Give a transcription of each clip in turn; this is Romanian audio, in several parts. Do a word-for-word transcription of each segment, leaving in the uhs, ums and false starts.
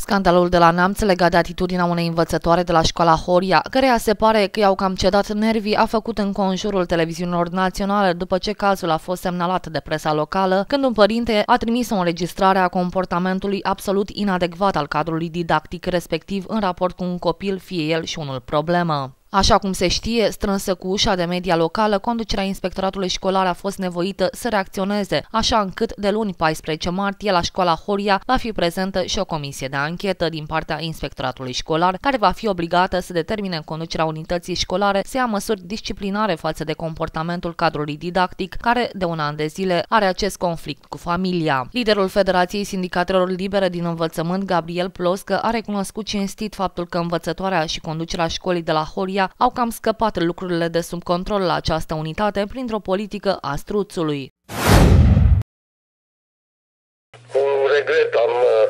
Scandalul de la Neamț legat de atitudinea unei învățătoare de la școala Horia, căreia se pare că i-au cam cedat nervii, a făcut înconjurul televiziunilor naționale după ce cazul a fost semnalat de presa locală, când un părinte a trimis o înregistrare a comportamentului absolut inadecvat al cadrului didactic respectiv în raport cu un copil, fie el și unul problemă. Așa cum se știe, strânsă cu ușa de media locală, conducerea inspectoratului școlar a fost nevoită să reacționeze, așa încât de luni paisprezece martie la școala Horia va fi prezentă și o comisie de anchetă din partea inspectoratului școlar, care va fi obligată să determine conducerea unității școlare să ia măsuri disciplinare față de comportamentul cadrului didactic, care de un an de zile are acest conflict cu familia. Liderul Federației Sindicatelor Libere din Învățământ, Gabriel Ploscă, a recunoscut cinstit faptul că învățătoarea și conducerea școlii de la Horia au cam scăpat lucrurile de sub control la această unitate printr-o politică a struțului. Cu regret am uh,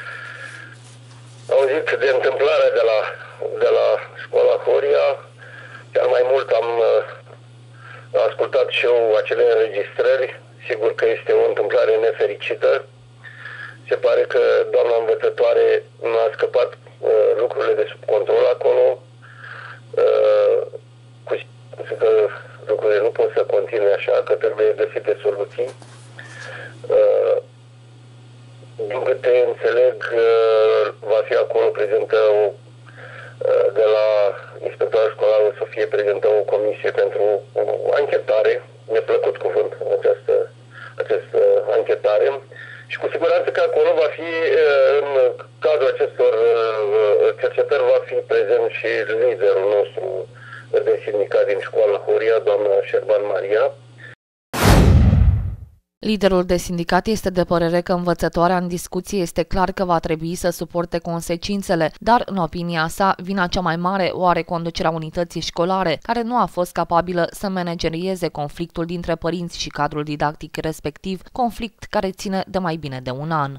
auzit de întâmplarea de la, de la școala Horia. Chiar mai mult am uh, ascultat și eu acele înregistrări. Sigur că este o întâmplare nefericită. Se pare că doamna învățătoare nu a scăpat uh, lucrurile de sub control acolo. Uh, cu siguranță că lucrurile nu pot să continue așa, că trebuie găsite soluții. Uh, din câte înțeleg, uh, va fi acolo prezentă o, uh, de la inspectorul școlar o să fie prezentă o comisie pentru o anchetare, mi-a plăcut cuvânt această, această anchetare, și cu siguranță că acolo va fi, uh, în cazul acestor uh, cercetări, va fi prezent și liderul nostru de sindicat din școala Horia, doamna Șerban Maria. Liderul de sindicat este de părere că învățătoarea în discuție este clar că va trebui să suporte consecințele, dar, în opinia sa, vina cea mai mare o are conducerea unității școlare, care nu a fost capabilă să managerieze conflictul dintre părinți și cadrul didactic respectiv, conflict care ține de mai bine de un an.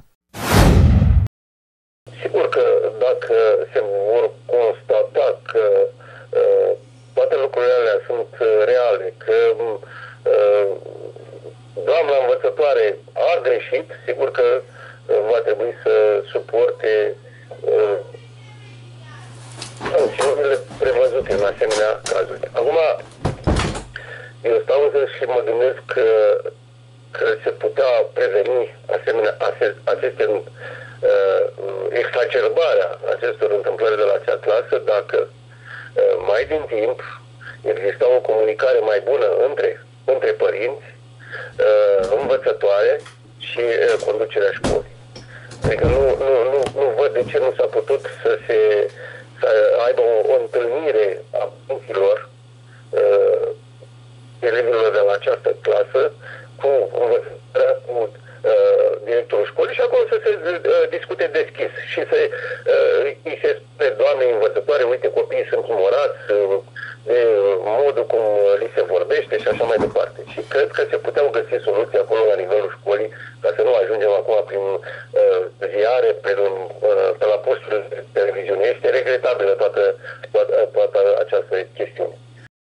Sigur că dacă se vor constata că uh, toate lucrurile alea sunt reale, că uh, doamna învățătoare a greșit, sigur că uh, va trebui să suporte uh, sancțiunile prevăzute în asemenea cazuri. Acum, eu stau și mă gândesc că, că se putea preveni asemenea aceste uh, exacerbarea acestor întâmplări de la acea clasă dacă uh, mai din timp exista o comunicare mai bună între, între părinți, uh, învățătoare și uh, conducerea școlii. Adică nu, nu, nu, nu văd de ce nu s-a putut să se să aibă o, o întâlnire a părinților uh, elevilor de la această clasă cu învățătoarea, cu uh, directorul școlii și acolo să se uh, discute deschis și să uh, îi se spune doamnei învățătoare, uite, copiii sunt tumorați uh, de modul cum li se vorbește și așa mai departe. Și cred că se puteau găsi soluții acolo la nivelul școlii ca să nu ajungem acum prin uh, ziare, pe, uh, pe la posturile de televiziune. Este regretabilă toată, toată, toată această chestiune.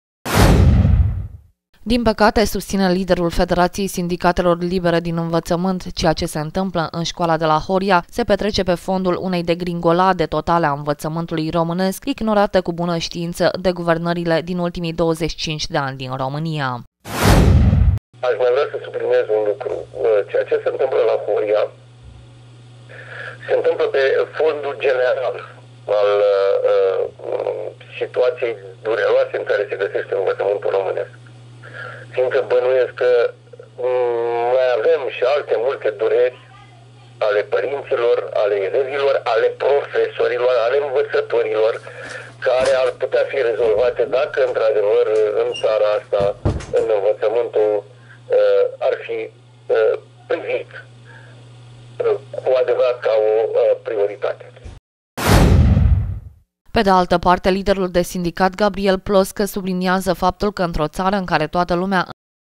Din păcate, susține liderul Federației Sindicatelor Libere din Învățământ, ceea ce se întâmplă în școala de la Horia se petrece pe fondul unei degringolade totale a învățământului românesc, ignorată cu bună știință de guvernările din ultimii douăzeci și cinci de ani din România. Aș mai vrea să subliniez un lucru. Ceea ce se întâmplă la Horia se întâmplă pe fondul general al uh, situației dureroase în care se găsește învățământul românesc. Fiindcă bănuiesc că mai avem și alte multe dureri ale părinților, ale elevilor, ale profesorilor, ale învățătorilor, care ar putea fi rezolvate dacă, într-adevăr, în țara asta, în învățământul, ar fi privit cu adevărat ca o prioritate. Pe de altă parte, liderul de sindicat, Gabriel Ploscă, subliniază faptul că într-o țară în care toată lumea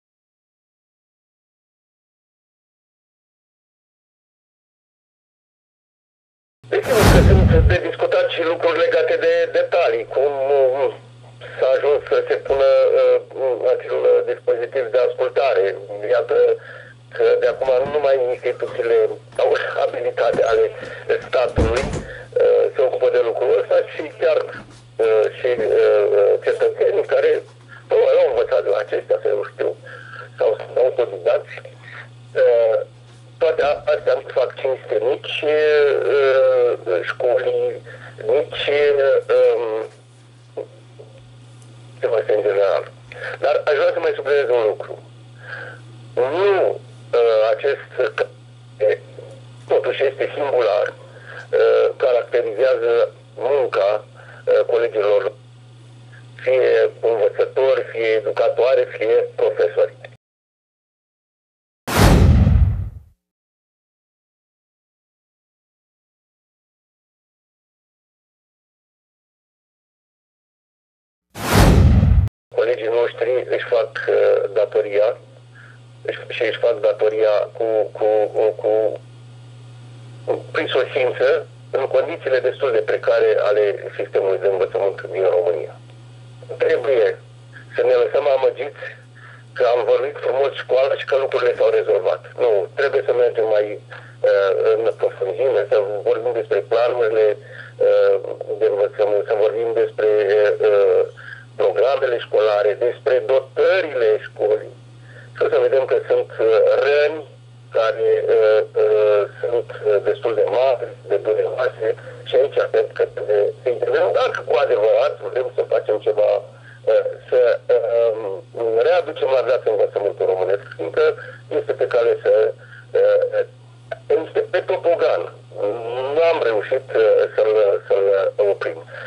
Desigur că sunt de discutat și lucruri legate de detalii, cum s-a ajuns să se pună uh, acel dispozitiv de ascultare. Iată, că de acum nu numai instituțiile au abilitate ale statului uh, se ocupă de lucrul ăsta, și chiar uh, și uh, cetățenii care uh, au învățat de la acestea, să eu știu, sau sunt autodidați. Uh, toate astea nu fac cinste nici uh, școlii, nici uh, ce în general. Dar aș vrea să mai subliniez un lucru. Nu uh, acest, totuși este singular, uh, caracterizează munca uh, colegilor, fie învățători, fie educatoare, fie profesori. Colegii noștri își fac uh, datoria și își fac datoria cu, cu, cu, cu prisosință în condițiile destul de precare ale sistemului de învățământ din România. Trebuie să ne lăsăm amăgiți că am vorbit frumos școala și că lucrurile s-au rezolvat. Nu, trebuie să mergem mai uh, în profunzime, să vorbim despre planurile uh, de învățământ, să vorbim despre uh, programele școlare, despre dotările școlii. Și o să vedem că sunt răni care uh, uh, sunt destul de mari, de dureroase, și aici cred că trebuie să intervenim, dacă cu adevărat vrem să facem ceva, uh, să uh, readucem la viață învățământul românesc, fiindcă este pe cale să uh, este pe topogan. Nu am reușit uh, să-l, să-l oprim.